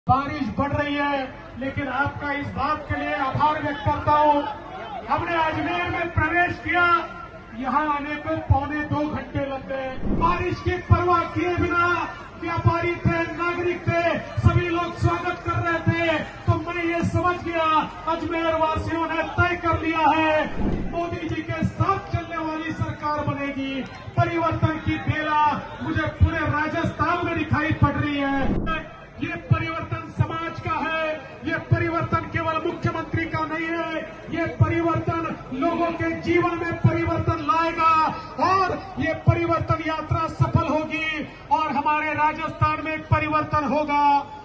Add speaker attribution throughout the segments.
Speaker 1: बारिश बढ़ रही है, लेकिन आपका इस बात के लिए आभार व्यक्त करता हूं। हमने अजमेर में प्रवेश किया, यहां आने को 2.25 घंटे लग गए। बारिश की परवाह किए बिना व्यापारी थे, नागरिक थे, सभी लोग स्वागत कर रहे थे। तो मैं ये समझ गया अजमेर वासियों ने तय कर लिया है, मोदी जी के साथ चलने वाली सरकार बनेगी। परिवर्तन की बेला मुझे पूरे राजस्थान में दिखाई पड़ रही है। ये परिवर्तन समाज का है, ये परिवर्तन केवल मुख्यमंत्री का नहीं है, ये परिवर्तन लोगों के जीवन में परिवर्तन लाएगा और ये परिवर्तन यात्रा सफल होगी और हमारे राजस्थान में एक परिवर्तन होगा।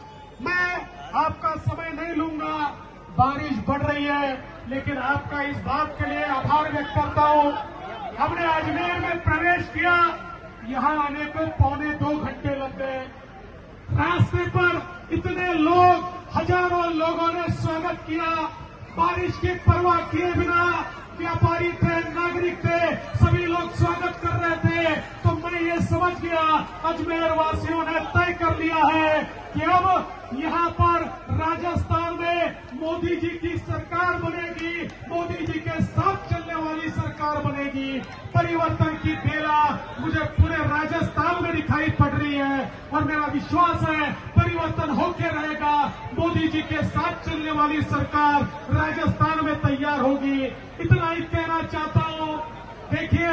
Speaker 1: मैं आपका समय नहीं लूंगा, बारिश बढ़ रही है, लेकिन आपका इस बात के लिए आभार व्यक्त करता हूं। हमने अजमेर में प्रवेश किया, यहां आने को 2.25 घंटे लग गए। रास्ते पर इतने लोग, हजारों लोगों ने स्वागत किया। बारिश की परवाह किए बिना व्यापारी थे, नागरिक थे, सभी लोग स्वागत कर रहे थे। तो मैं ये समझ गया अजमेर वासियों ने तय कर लिया है कि अब यहां पर राजस्थान में मोदी जी की सरकार बनेगी, मोदी जी के साथ चलने वाली सरकार बनेगी। परिवर्तन की बेला मुझे पूरे राजस्थान में दिखाई पड़ रही है और मेरा विश्वास है परिवर्तन होके रहेगा। मोदी जी के साथ चलने वाली सरकार राजस्थान में तैयार होगी। इतना ही कहना चाहता हूं। देखिए,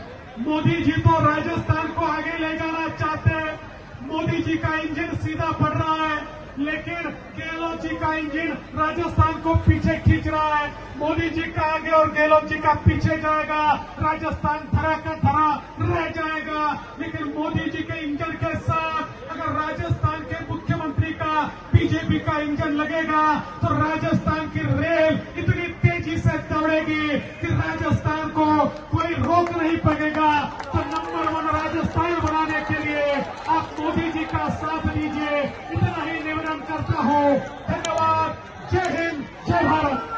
Speaker 1: मोदी जी तो राजस्थान को आगे ले जाना चाहते हैं। मोदी जी का इंजन सीधा बढ़ रहा है, लेकिन गहलोत जी का इंजन राजस्थान को पीछे खींच रहा है। मोदी जी का आगे और गहलोत जी का पीछे जाएगा, राजस्थान धरा का धरा रह जाएगा। लेकिन मोदी जी के इंजन के साथ अगर राजस्थान के मुख्यमंत्री का, बीजेपी का इंजन लगेगा तो राजस्थान की रेल इतनी तेजी से दौड़ेगी कि राजस्थान को कोई रोक नहीं पाएगा। तो नंबर 1 राजस्थान बनाने के लिए आप मोदी जी का साथ लीजिए, इतना ही निवेदन करता हूं। धन्यवाद। जय हिंद, जय भारत।